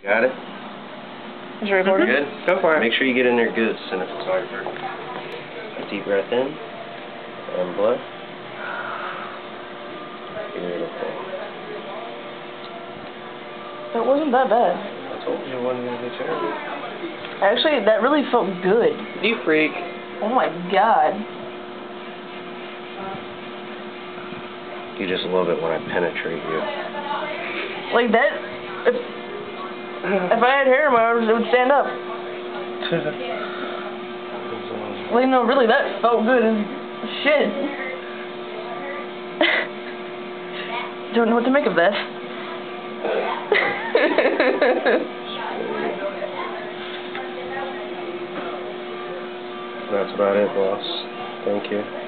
Got it? Is it recording? Good? Go for it. Make sure you get in there good, cinematographer. A deep breath in. And blow. Beautiful. That wasn't that bad. I told you it wasn't going to be terrible. Actually, that really felt good. You freak. Oh my god. You just love it when I penetrate you. Like that... If I had hair in my arms, it would stand up. Like, no, really, that felt good as shit. Don't know what to make of that. That's about it, boss. Thank you.